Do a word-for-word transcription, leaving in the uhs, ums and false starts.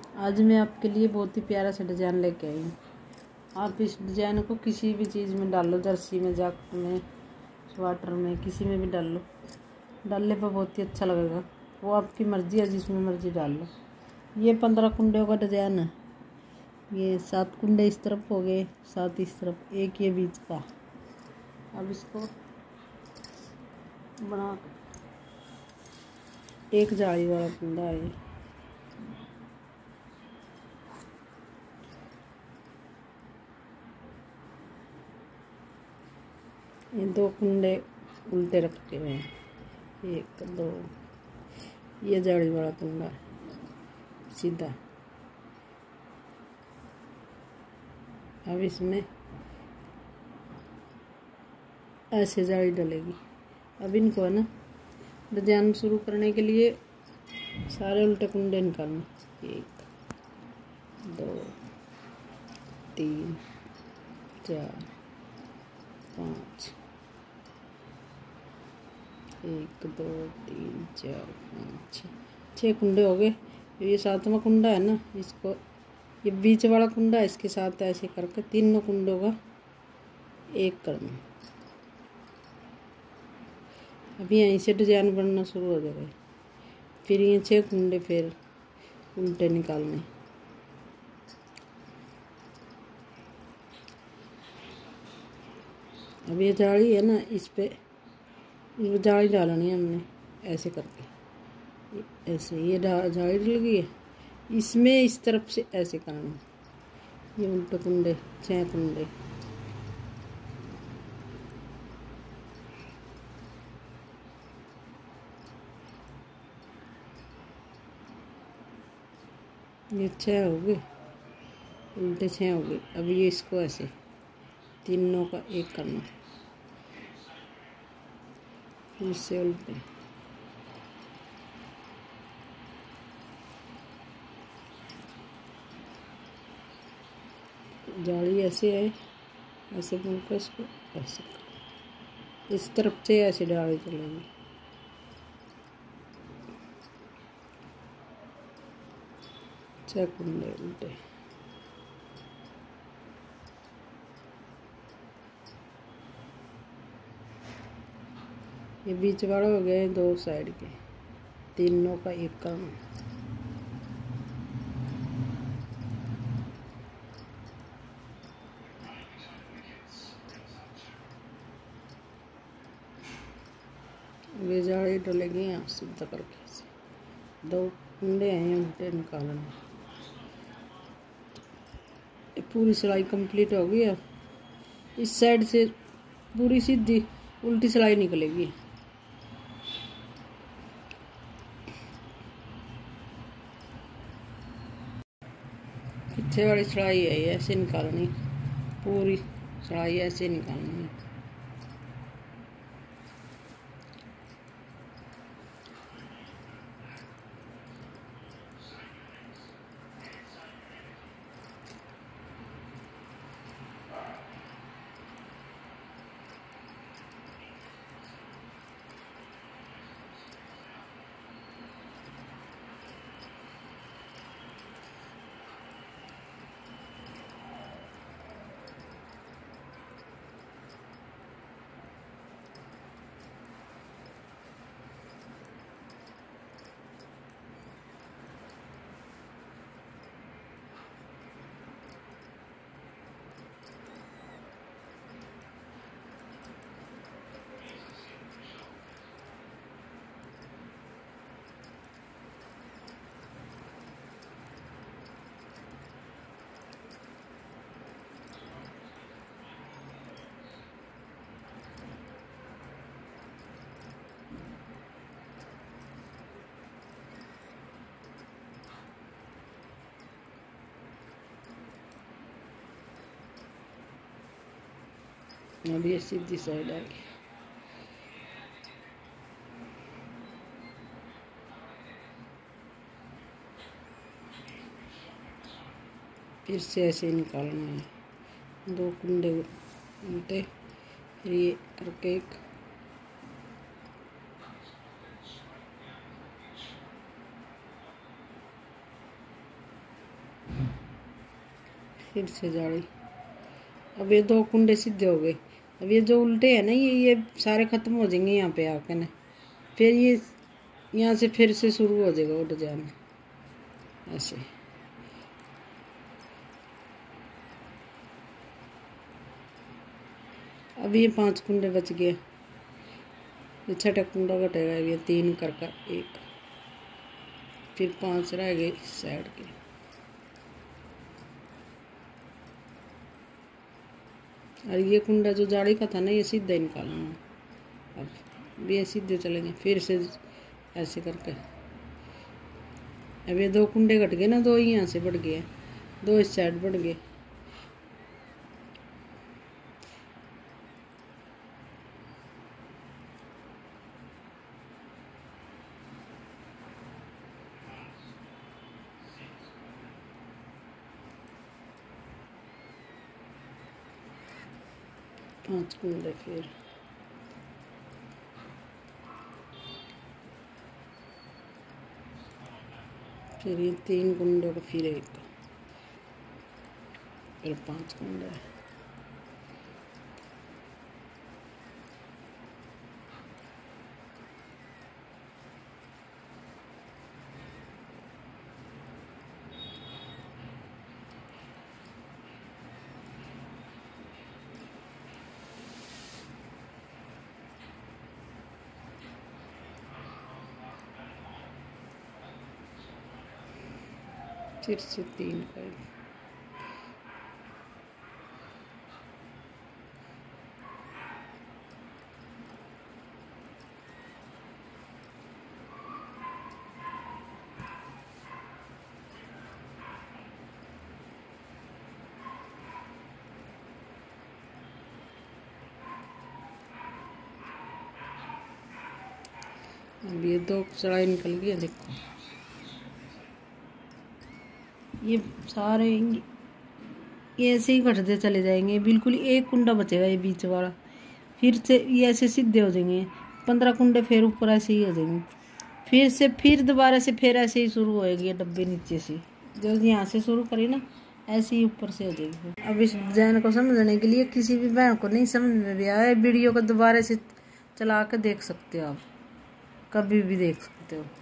आज मैं आपके लिए बहुत ही प्यारा सा डिज़ाइन लेके आई हूँ। आप इस डिज़ाइन को किसी भी चीज़ में डाल लो, जर्सी में, जैकेट में, स्वेटर में, किसी में भी डाल लो। डालने पर बहुत ही अच्छा लगेगा। वो आपकी मर्ज़ी है, जिसमें मर्ज़ी डाल लो। ये पंद्रह कुंडों का डिज़ाइन है। ये सात कुंडे इस तरफ हो गए, सात इस तरफ, एक ये बीच का। अब इसको बना एक जाली वाला कुंडा है। ये दो कुंडे उल्टे रखते हुए हैं, एक दो। ये जाली वाला कुंडा है सीधा। अब इसमें ऐसे जाली डलेगी। अब इनको है ना डिजाइन शुरू करने के लिए सारे उल्टे कुंडे निकालने। एक दो तीन चार पाँच, एक दो तीन चार पाँच छः छः कुंडे हो गए। ये सातवां कुंडा है ना, इसको ये बीच वाला कुंडा है, इसके साथ ऐसे करके तीनों कुंडों का एक करना। अभी यहीं से डिजाइन बनना शुरू हो जाएगा। फिर ये छः कुंडे फिर उल्टे निकालने। अब ये जाली है ना, इस पे इस जाली डालनी है हमने ऐसे करके। ऐसे ये जाली डल गई है, इसमें इस तरफ से ऐसे करना। ये उल्टे कुंडे, छह कुंडे। ये छः हो गए, उल्टे छः हो गए। अब ये इसको ऐसे तीनों का एक करना, इससे उल्टे। जाली ऐसे है, ऐसे बुनकर इसको ऐसे कर, इस तरफ से ऐसे डाली चलेगी। छह कुंडे उल्टे। ये बीच वाले हो गए दो साइड के, तीनों का एक करना। ये जाली डलेगी यहाँ सीधा करके ऐसे। दो कुंडे हैं उल्टे निकालने। पूरी सिलाई कंप्लीट हो गई है। इस साइड से पूरी सीधी उल्टी सिलाई निकलेगी। पीछे वाली सिलाई है ऐसे निकालनी, पूरी सिलाई ऐसे निकालनी है। अब ये सीधी साइड आ गई। फिर से ऐसे निकालना है, दो कुंडे उल्टे, फिर ये करके एक फिर से जाली। अब ये दो कुंडे सीधे हो गए। अब ये जो उल्टे हैं ना, ये ये सारे खत्म हो जाएंगे यहाँ पे आके ना। फिर ये यहाँ से फिर से शुरू हो जाएगा वो डिजाइन ऐसे। अब ये पांच कुंडे बच गए। ये छठा कुंडा घटेगा। ये तीन कर कर एक, फिर पांच रह गए इस साइड के। और ये कुंडा जो जाली का था ना, ये सीधा ही निकालना। अब ये सीधे चलेंगे फिर से ऐसे करके। अब ये दो कुंडे घट गए ना, दो ही यहाँ से बढ़ गए, दो इस साइड बढ़ गए। पांच कुंडे फिर फिर ये तीन कुंडों को फिर एक, फिर पांच कुंडे। फिर से तीन का अब ये दो चढ़ाई निकल गई। देखो ये सारे ये ऐसे ही घटते चले जाएंगे। बिल्कुल एक कुंडा बचेगा ये बीच वाला। फिर से ये ऐसे सीधे हो जाएंगे। पंद्रह कुंडे फिर ऊपर ऐसे ही हो जाएंगे। फिर से फिर दोबारा से फिर ऐसे ही शुरू होएगी ये डब्बे नीचे से। जो यहाँ से शुरू करी ना, ऐसे ही ऊपर से हो जाएगी। अब इस डिजाइन को समझने के लिए किसी भी बहन को नहीं समझ में भी आया, वीडियो को दोबारा से चला कर देख सकते हो आप, कभी भी देख सकते हो।